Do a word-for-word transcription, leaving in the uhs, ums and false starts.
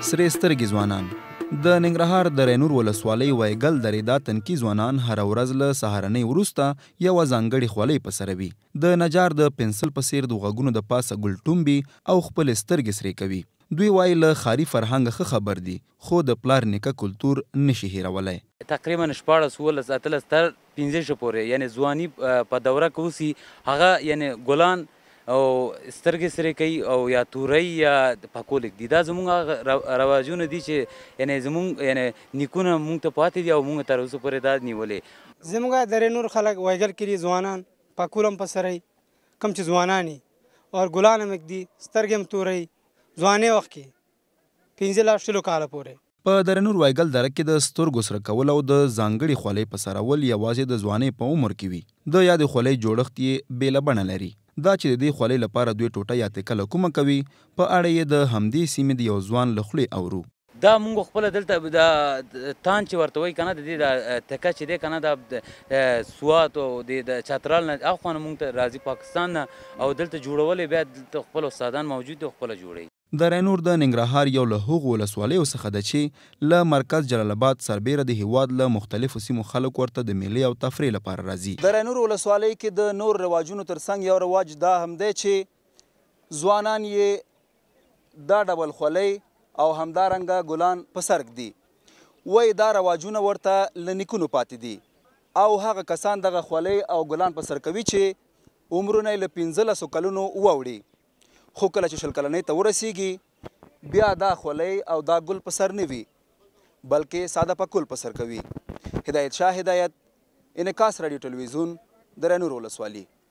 سرې سترګې ځوانان د ننګرهار د رینور ولسوالۍ وایګل درې دا تنکي ځوانان هره ورځ له سهارنۍ وروسته یوه ځانګړې خولۍ په سره وي. د نجار د پنسل په څیر د غوږونو د پاسه ګلټومبي او خپلې سترګې سرې کوي. دوی وایي له ښاري فرهنګه ښه خبر دي خو د پلار نیکه کلتور نشي هیرولی. تقریبا شپاړس اوولس اتلس تر پنځه شو پورې یعنې ځواني په دوره کې اوسي هغه یعنې ګلان او سترګې سرې کوي او یا تورۍ یا پکولک دي. دا زموږ رواجونه دي چې یعنې زموږ یعنې نیکونه موږ ته پاتې دي او موږ تر اوسه پورې دا نیولې. زموږ د رینور خلک وایګل کې دي ځوانان پکول هم په سرۍ کم چې ځوانان یې او ګلان هم ږدي سترګې هم تورۍ ځوانۍ وخت کې پنځه لا شلو کاله پورې. په د رینور وایګل دره کې د سترګو سره کول او د ځانګړې خولۍ په سرول یوازې د ځوانۍ په عمر کې وي. د یادې خولۍ جوړښت یې بېله بڼه لري. دا چې د دې خولۍ لپاره دوی ټوټه یا تکه له کومه کوي په اړه یې د همدې سیمې د یو ځوان له خولې اورو. دا مونږ خپله دلته دا تان چې ورته وایي که نه د دې دا تکه چې دی که نه دا سوات او د چترال نه اخوا نه مونږ ته راځي پاکستان نه او دلته جوړولې بیا دلته خپل استادان موجود دي خپله جوړوي. د رینور د ننګرهار یو له هغو ولسوالیو څخه ده چې له مرکز جلال آباد سربیره د هیواد له مختلفو سیمو خلک ورته د میلې او تفریح لپاره راځي. د رینور ولسوالۍ کې د نور رواجونو ترڅنګ یو رواج دا هم دی چې ځوانان یې دا ډول خولۍ او همدارنګه ګلان په سر ږدي. وایي دا رواجونه ورته له نیکونو پاتې دي او هغه کسان دغه خولۍ او ګلان په سر کوي چې عمرونه یې له پنځلسو کلونو واوړي. خو کله چې شل کلنۍ ته ورسیږي بیا دا خولۍ او دا ګل په سر نه وي بلکې ساده پکول په سر کوي. هدایت شاه هدایت، انعکاس راډیو ټلویزیون، د رینور ولسوالي.